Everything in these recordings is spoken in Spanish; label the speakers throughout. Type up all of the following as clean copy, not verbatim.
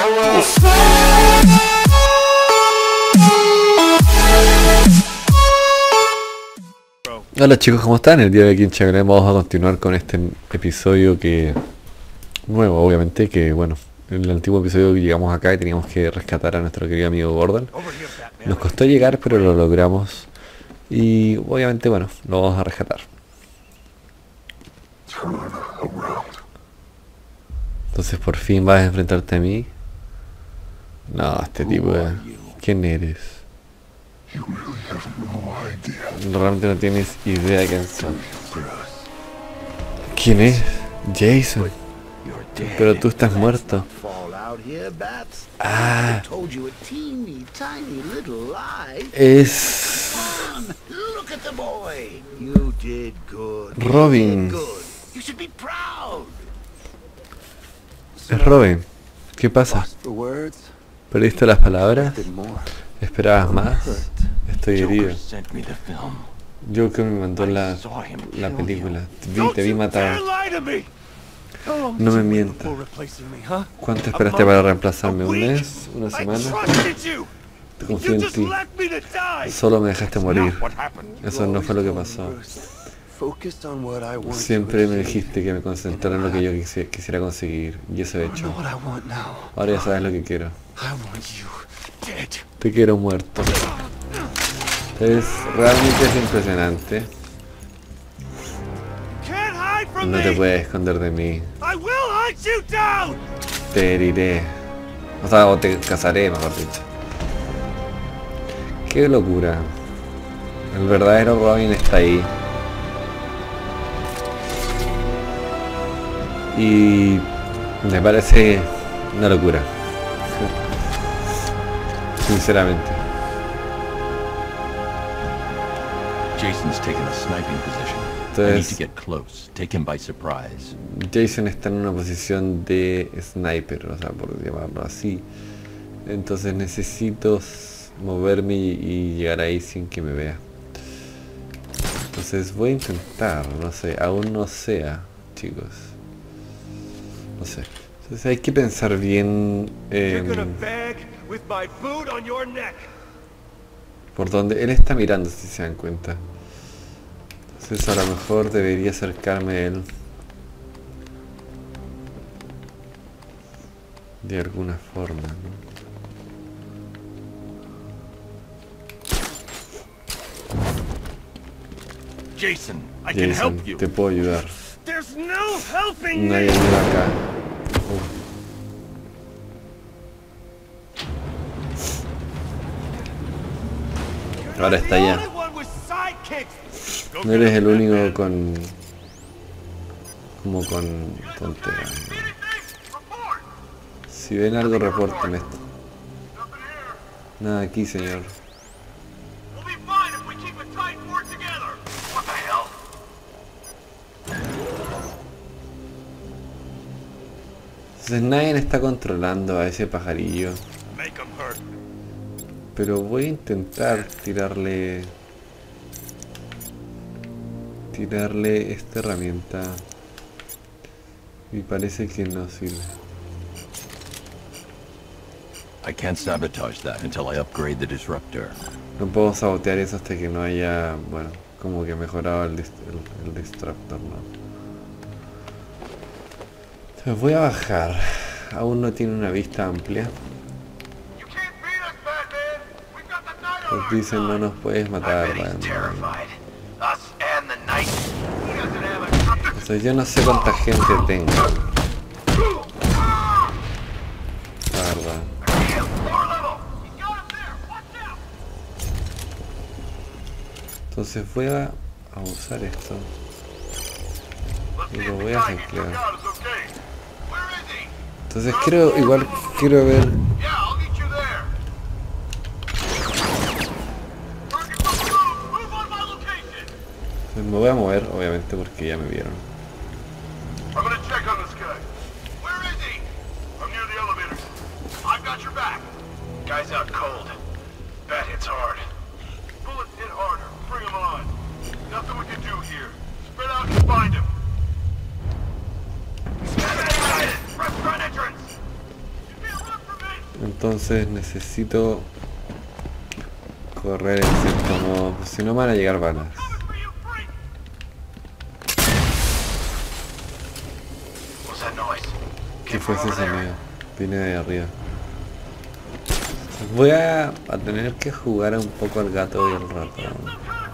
Speaker 1: Hola chicos, ¿cómo están? El día de aquí en Chagrin vamos a continuar con este episodio nuevo, obviamente, que bueno, en el antiguo episodio llegamos acá y teníamos que rescatar a nuestro querido amigo Gordon. Nos costó llegar, pero lo logramos. Y obviamente, bueno, lo vamos a rescatar. Entonces por fin vas a enfrentarte a mí. No, este tipo de... ¿Quién eres? Realmente no tienes idea de quién soy. ¿Quién es? Jason. Pero tú estás muerto. Ah. Es... Robin. Es Robin. ¿Qué pasa? ¿Perdiste las palabras? ¿Esperabas más? Estoy herido. Joker me mandó la película. Te vi matar. No me mientas. ¿Cuánto esperaste para reemplazarme? ¿Un mes? ¿Una semana? Te confío en ti. Solo me dejaste morir. Eso no fue lo que pasó. Siempre me dijiste que me concentrara en lo que yo quisiera conseguir. Y eso he hecho. Ahora ya sabes lo que quiero. Te quiero muerto. Realmente es impresionante. No te puedes esconder de mí. Te heriré. O sea, o te cazaré, mejor dicho. Qué locura. El verdadero Robin está ahí. Y me parece una locura. Sinceramente.
Speaker 2: Jason's taken a sniping position. I need to get close. Take him by surprise.
Speaker 1: Jason está en una posición de sniper, o sea, por llamarlo así. Entonces necesito moverme y llegar ahí sin que me vea. Entonces voy a intentar, no sé, aún no sea, chicos. No sé. Entonces hay que pensar bien por donde él está mirando, si se dan cuenta. Entonces a lo mejor debería acercarme a él de alguna forma, ¿no?
Speaker 2: Jason,
Speaker 1: te puedo ayudar. Nadie ayuda acá. Ahora está allá. No eres el único con tonteras. Si ven algo, reporten esto. Nada aquí, señor. Entonces nadie está controlando a ese pajarillo. Pero voy a intentar tirarle esta herramienta. Y parece que no sirve.
Speaker 2: I can't sabotage that until I upgrade the disruptor.
Speaker 1: No puedo sabotear eso hasta que no haya, bueno, como que mejorado el disruptor, ¿no? Entonces voy a bajar. Aún no tiene una vista amplia. Pues dicen no nos puedes matar, Entonces yo no sé cuánta gente tengo. La verdad. Entonces voy a usar esto. Y lo voy a emplear. Entonces quiero ver. Me voy a mover, obviamente, porque ya me vieron. Entonces necesito correr en cierto modo, si no me van a llegar balas. ¿Qué fue ese sonido? Viene de arriba. Voy a tener que jugar un poco al gato y al ratón.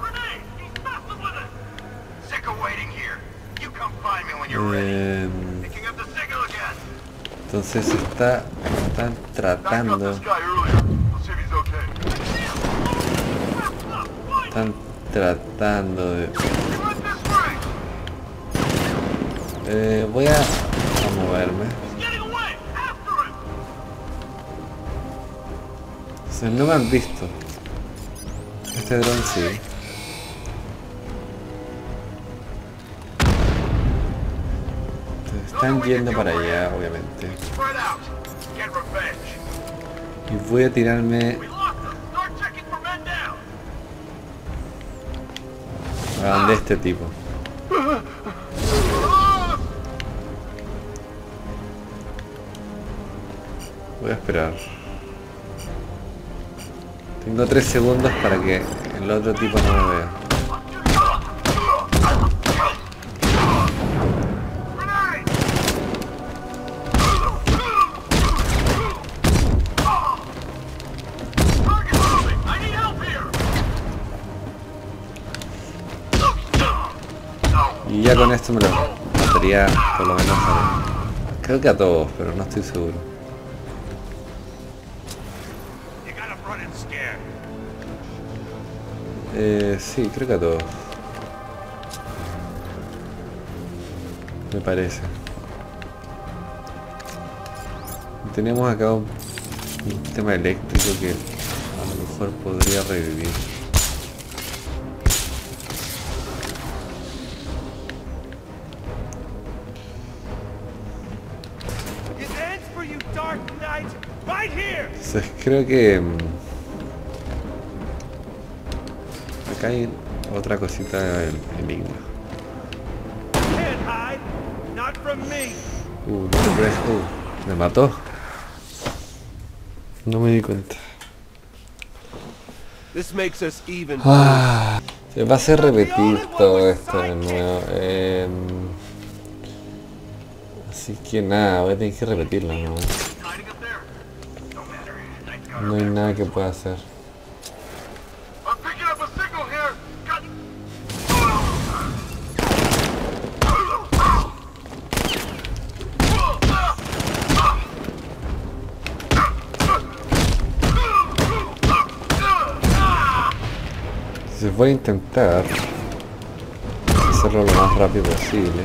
Speaker 1: Entonces están tratando. Están tratando de... voy a moverme. Entonces no me han visto. Este dron sí. Entonces están yendo para allá, obviamente. Y voy a tirarme a donde este tipo. Voy a esperar. Tengo 3 segundos para que el otro tipo no me vea. Y ya con esto me lo mataría por lo menos a... Creo que a todos, pero no estoy seguro. Sí, creo que a todos. Me parece. Tenemos acá un tema eléctrico que a lo mejor podría revivir. Entonces creo que... acá hay otra cosita del enigma. ¿Me mató? No me di cuenta. Se va a hacer repetir todo esto de nuevo. Así que nada, voy a tener que repetirlo, ¿no? No hay nada que pueda hacer. Entonces voy a intentar hacerlo lo más rápido posible.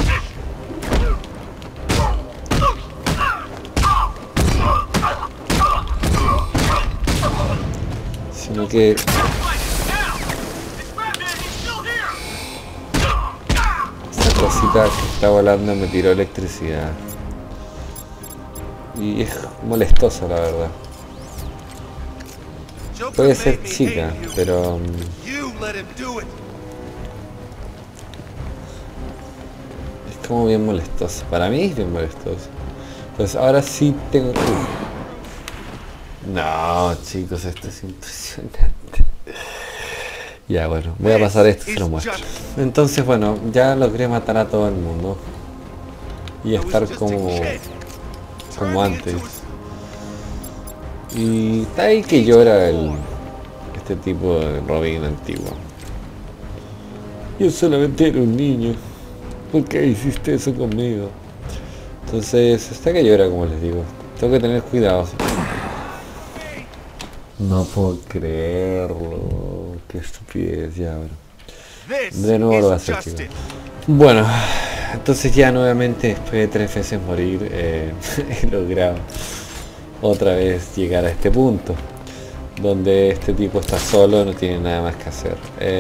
Speaker 1: Sino que esta cosita que está volando me tiró electricidad. Y es molestosa, la verdad. Puede ser chica, pero... es como bien molestosa. Para mí es bien molestosa. Entonces ahora sí tengo... No, chicos, esto es impresionante. Ya, bueno, voy a pasar esto y se lo muestro. Entonces, bueno, ya logré matar a todo el mundo. Y estar como antes. Y está ahí que llora este tipo de Robin antiguo. Yo solamente era un niño. ¿Por qué hiciste eso conmigo? Entonces, está que llora, como les digo. Tengo que tener cuidado. No puedo creerlo. Qué estupidez, ya, bueno. De nuevo lo voy a hacer, chicos. Bueno, entonces ya nuevamente, después de 3 veces morir, he logrado otra vez llegar a este punto. Donde este tipo está solo, no tiene nada más que hacer.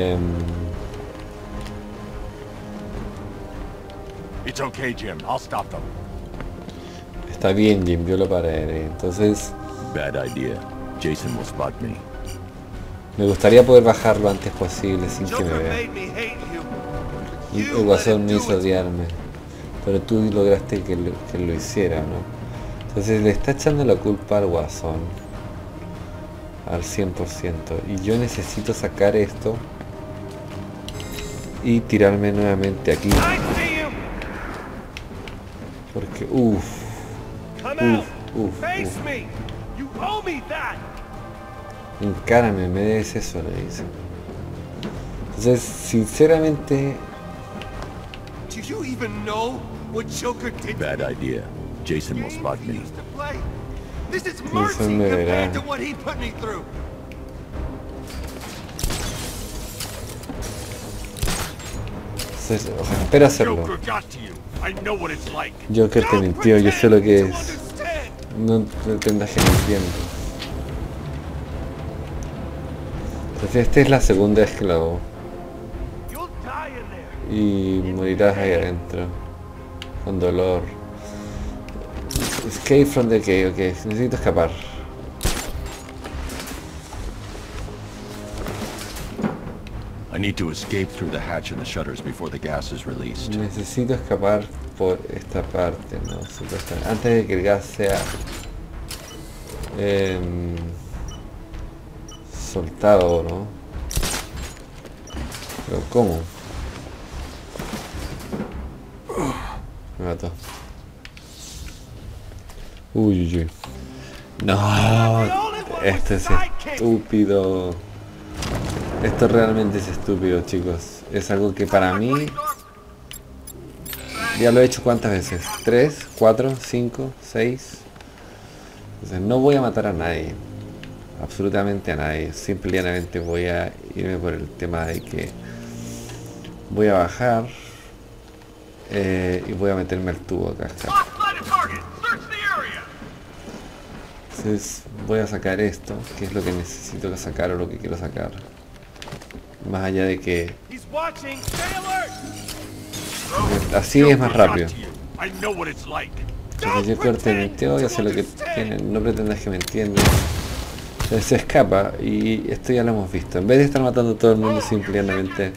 Speaker 1: Está bien, Jim, yo lo pararé. Entonces...
Speaker 2: Bad idea. Jason will spot me.
Speaker 1: Me gustaría poder bajar lo antes posible sin que me vea. Y el guasón me hizo odiarme. Pero tú lograste que lo hiciera, ¿no? Entonces le está echando la culpa al Guasón al 100%. Y yo necesito sacar esto y tirarme nuevamente aquí. Porque encárame, me debes eso, le dice. Entonces, sinceramente...
Speaker 2: Bad idea. Jason will spot me.
Speaker 1: Jason me verá. Entonces, o sea, espera hacerlo. Joker te mintió, yo sé lo que es. No tendrás que mentir. Entonces esta es la segunda vez que lo hago. Y morirás ahí adentro. Con dolor. Escape from the cave, ok, necesito escapar.
Speaker 2: I need to escape through the hatch in the shutters before the gas is released.
Speaker 1: Necesito escapar por esta parte, ¿no? Supuestamente. Antes de que el gas sea soltado, ¿no? Pero ¿cómo? Me mató. Uy. No, esto es estúpido. Esto realmente es estúpido, chicos. Es algo que para mí... Ya lo he hecho cuántas veces. 3, 4, 5, 6. Entonces no voy a matar a nadie. Absolutamente a nadie. Simplemente voy a irme por el tema de que voy a bajar y voy a meterme al tubo acá. Entonces voy a sacar esto, que es lo que necesito sacar o lo que quiero sacar. Más allá de que... Así es más rápido. Entonces yo corté mi teo, ya sé lo que tienen, no pretendas que me entiendan. Entonces se escapa y esto ya lo hemos visto. En vez de estar matando a todo el mundo simplemente...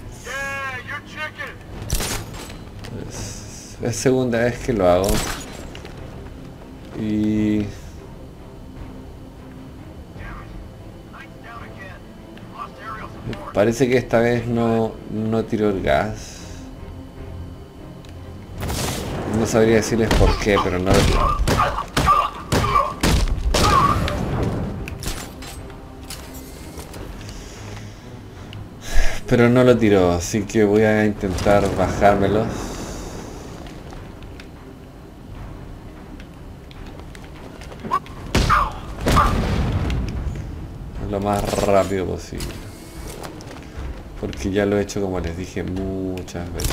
Speaker 1: Es segunda vez que lo hago. Y... Parece que esta vez no tiró el gas. No sabría decirles por qué, pero no lo tiró. Pero no lo tiró, así que voy a intentar bajármelos. Lo más rápido posible. Porque ya lo he hecho, como les dije, muchas veces.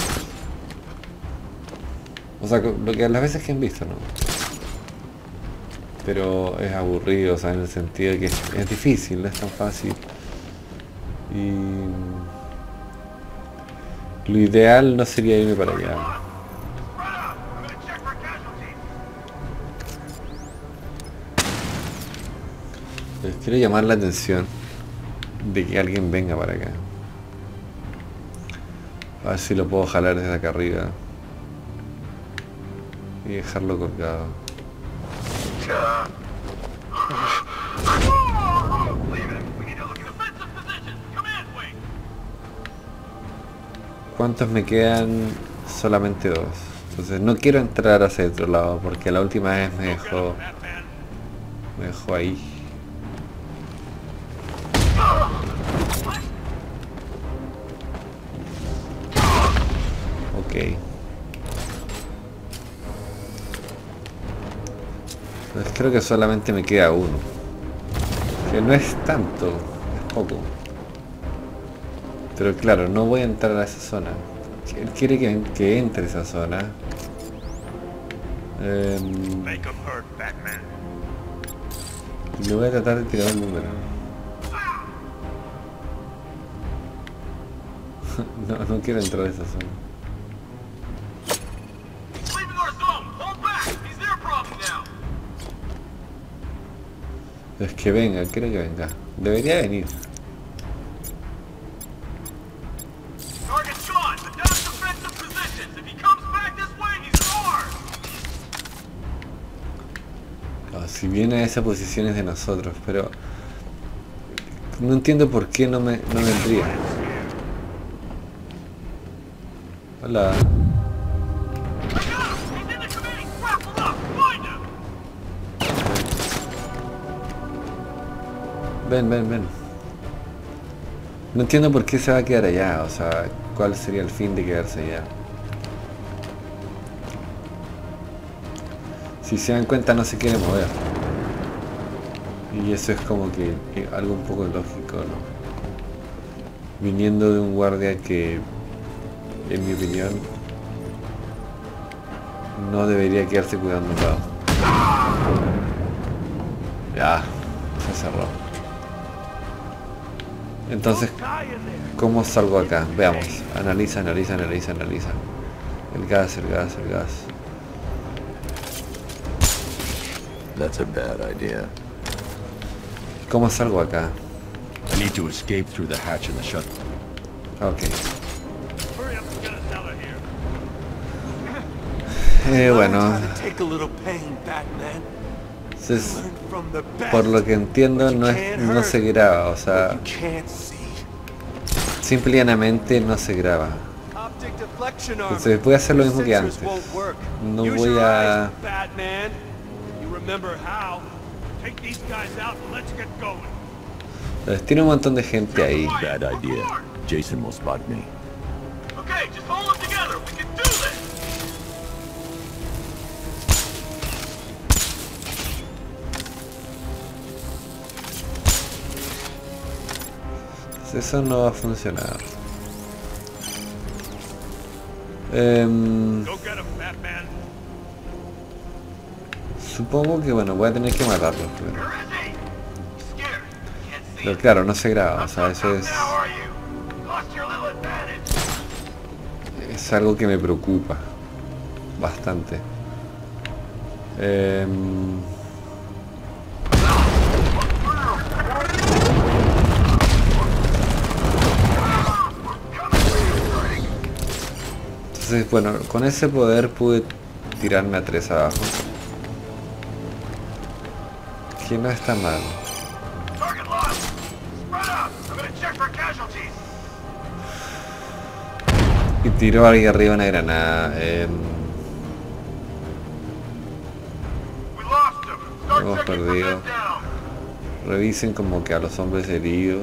Speaker 1: O sea, lo que las veces que han visto, ¿no? Pero es aburrido, o sea, en el sentido de que es difícil, no es tan fácil. Y... Lo ideal no sería irme para allá. Les quiero llamar la atención de que alguien venga para acá. A ver si lo puedo jalar desde acá arriba y dejarlo colgado. ¿Cuántos me quedan? Solamente 2. Entonces no quiero entrar hacia el otro lado porque la última vez me dejó ahí. Ok. Entonces creo que solamente me queda uno. Que no es tanto, es poco. Pero claro, no voy a entrar a esa zona. Él quiere que entre a esa zona. Le voy a tratar de tirar un número. No quiero entrar a esa zona. Es que venga, quiero que venga. Debería venir. Oh, si viene a esa posición es de nosotros, pero no entiendo por qué no vendría. Hola. Ven. No entiendo por qué se va a quedar allá, o sea, cuál sería el fin de quedarse allá. Si se dan cuenta no se quiere mover. Y eso es como que algo un poco lógico, ¿no? Viniendo de un guardia que, en mi opinión, no debería quedarse cuidando un lado. Ya, se cerró. Entonces, ¿cómo salgo acá? Veamos. Analiza. El gas.
Speaker 2: That's a bad idea.
Speaker 1: ¿Cómo salgo acá?
Speaker 2: I need to escape through the hatch in the shuttle.
Speaker 1: Ok. Bueno. Entonces, por lo que entiendo, no se graba, o sea, simple y llanamente no se graba. Entonces voy a hacer lo mismo que antes. No voy a... Entonces, tiene un montón de gente ahí.
Speaker 2: Bad idea. Jason will spot me.
Speaker 3: Okay, just hold it together. We can do this.
Speaker 1: Entonces, eso no va a funcionar. Supongo que bueno, voy a tener que matarlo primero. Pero claro, no se graba, o sea, eso es algo que me preocupa bastante. Entonces, bueno, con ese poder pude tirarme a 3 abajo. Que no está mal. Y tiró ahí arriba una granada. Hemos perdido. Revisen como que a los hombres heridos.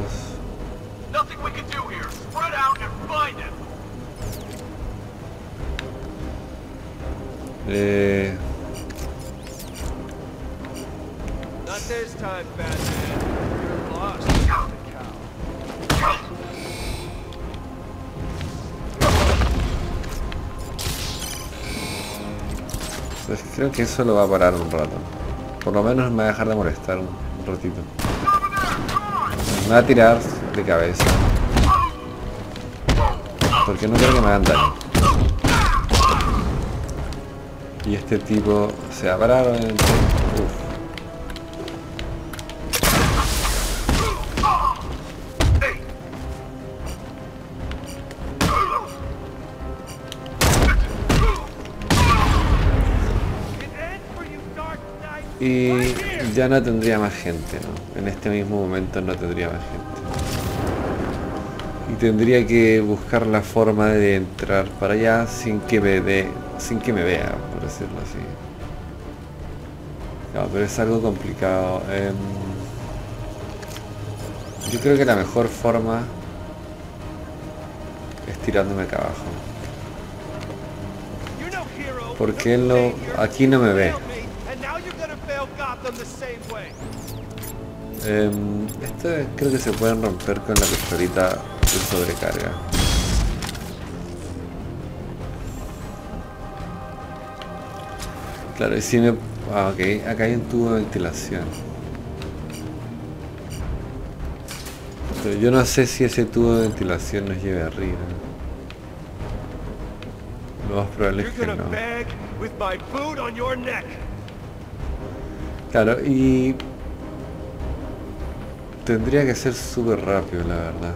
Speaker 1: Entonces, creo que eso lo va a parar un rato. Por lo menos me va a dejar de molestar un ratito. Me va a tirar de cabeza. Porque no quiero que me hagan daño. Y este tipo se va a parar, obviamente. Y ya no tendría más gente, ¿no? En este mismo momento no tendría más gente. Y tendría que buscar la forma de entrar para allá sin que me vea, por decirlo así. No, pero es algo complicado. Yo creo que la mejor forma es tirándome acá abajo. Porque él aquí no me ve. Esto creo que se pueden romper con la pistolita de sobrecarga. Claro, y si me... Ah, ok, acá hay un tubo de ventilación. Pero yo no sé si ese tubo de ventilación nos lleve arriba. Lo más probable es que no. Claro, y... tendría que ser súper rápido, la verdad.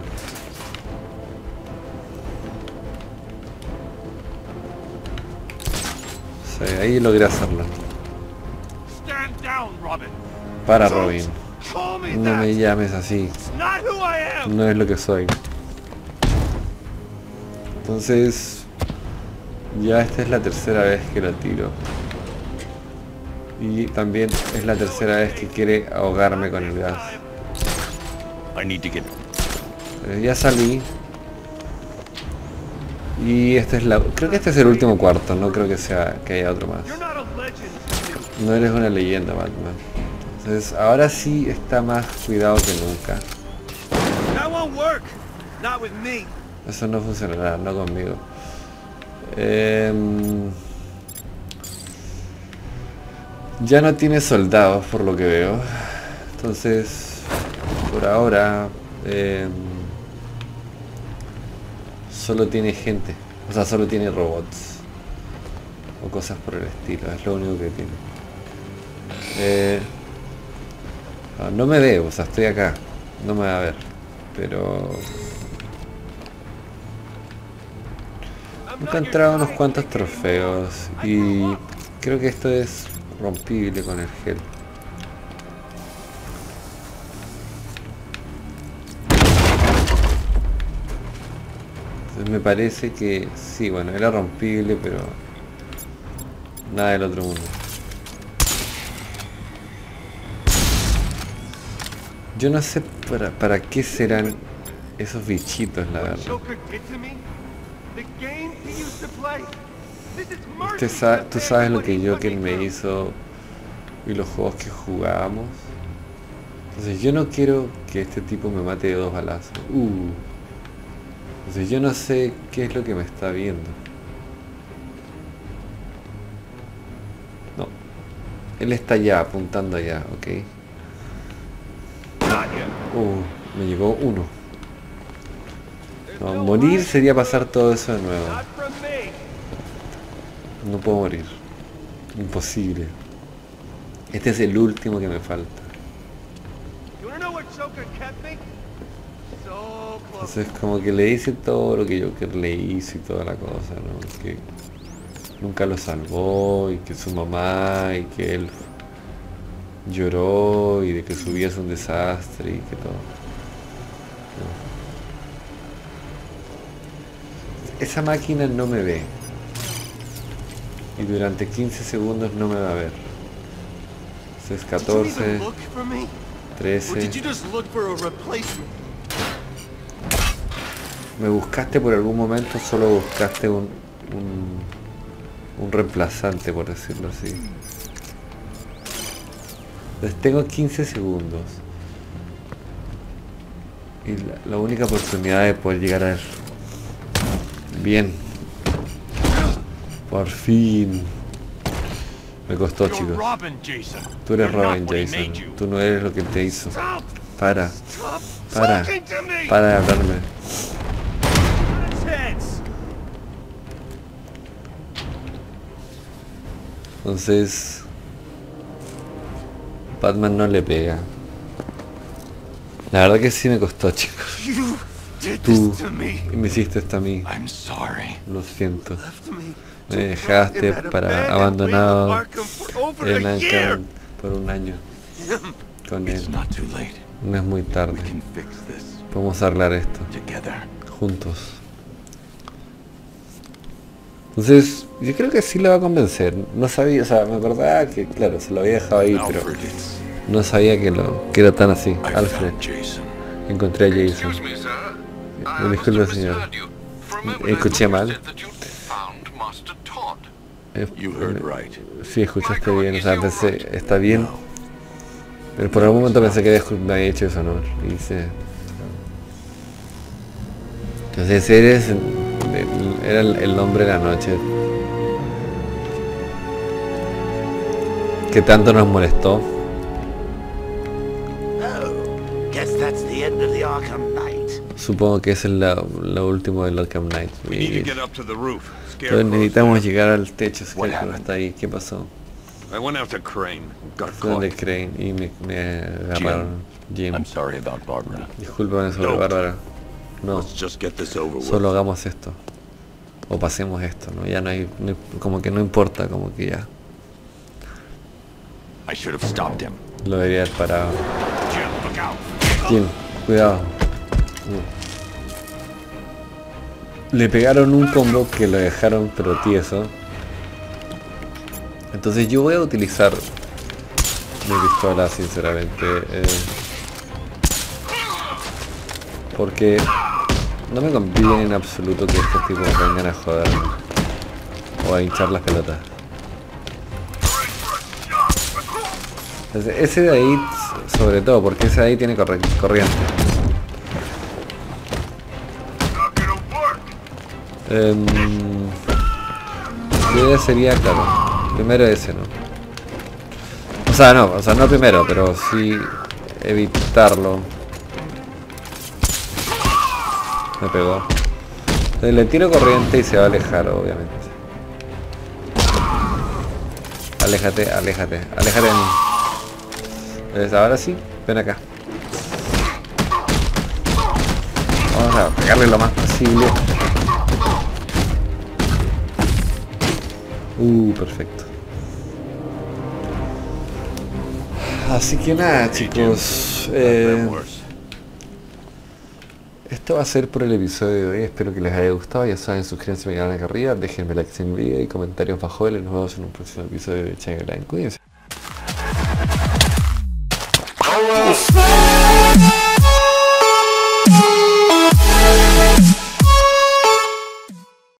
Speaker 1: Sí, ahí logré hacerlo. Para, Robin. No me llames así. No es lo que soy. Entonces, ya esta es la tercera vez que lo tiro. Y también es la tercera vez que quiere ahogarme con el gas. Ya salí. Y esta es la... Creo que este es el último cuarto. No creo que haya otro más. No eres una leyenda, Batman. Entonces, ahora sí está más cuidado que nunca. Eso no funcionará, no conmigo. Ya no tiene soldados, por lo que veo. Entonces, por ahora, solo tiene gente. O sea, solo tiene robots. O cosas por el estilo, es lo único que tiene. No me ve, o sea, estoy acá. No me va a ver. Pero... he encontrado unos cuantos trofeos. Y creo que esto es rompible con el gel. Entonces me parece que sí, bueno, era rompible, pero nada del otro mundo. Yo no sé para qué serán esos bichitos, la verdad. Tú sabes lo que Joker me hizo y los juegos que jugábamos. Entonces yo no quiero que este tipo me mate de 2 balazos. Entonces yo no sé qué es lo que me está viendo. No. Él está allá, apuntando allá, ok. Me llegó uno. No, morir sería pasar todo eso de nuevo. No puedo morir. Imposible. Este es el último que me falta. Entonces como que le hice todo lo que Joker le hizo y toda la cosa, ¿no? Que nunca lo salvó y que su mamá y que él lloró y de que su vida es un desastre y que todo. No. Esa máquina no me ve. Y durante 15 segundos no me va a ver. Entonces 14, 13. Me buscaste por algún momento, solo buscaste un reemplazante, por decirlo así. Entonces tengo 15 segundos. Y la única oportunidad de poder llegar a él. Bien. Por fin. Me costó, chicos. Tú eres Robin, Jason. Tú no eres lo que te hizo. Para de hablarme. Entonces Batman no le pega. La verdad que sí me costó, chicos. Tú me hiciste esto a mí. Lo siento. Me dejaste para abandonado en Arkham por un año con él. No es muy tarde. Podemos arreglar esto juntos. Entonces, yo creo que sí le va a convencer. No sabía, o sea, me acordaba que, claro, se lo había dejado ahí, pero no sabía que era tan así. Alfred. Encontré a Jason. Disculpe, señor. Escuché mal. Sí, escuchaste bien, o sea, pensé, está bien. Pero por algún momento pensé que me había hecho eso, ¿no? Y dice... Entonces era el nombre de la noche. Que tanto nos molestó. Supongo que es lo último del Arkham Knight. Entonces necesitamos llegar al techo, Scarecrow está ahí. ¿Qué pasó? Fui donde Crane y me agarraron. Jim. Disculpen sobre Bárbara. No, solo hagamos esto. O pasemos esto, ¿no? Ya no hay, como que no importa, como que ya.
Speaker 2: I should have stopped him.
Speaker 1: Lo debería haber parado.
Speaker 3: Jim, look out.
Speaker 1: Jim, cuidado. Le pegaron un combo que lo dejaron pero tieso. Entonces yo voy a utilizar mi pistola, sinceramente. Porque no me conviene en absoluto que estos tipos vengan a joder o a hinchar las pelotas. Entonces, ese de ahí, sobre todo, porque ese de ahí tiene corriente. La idea sería, claro, primero ese, ¿no? O sea, no primero, pero sí evitarlo. Me pegó. Le tiro corriente y se va a alejar, obviamente. Aléjate de mí. Ahora sí, ven acá. Vamos a pegarle lo más posible. Perfecto. Así que nada, chicos. Esto va a ser por el episodio de hoy. Espero que les haya gustado. Ya saben, suscríbanse a mi canal acá arriba. Déjenme like si en el video y comentarios bajo él. Nos vemos en un próximo episodio de Chain Line. Cuídense.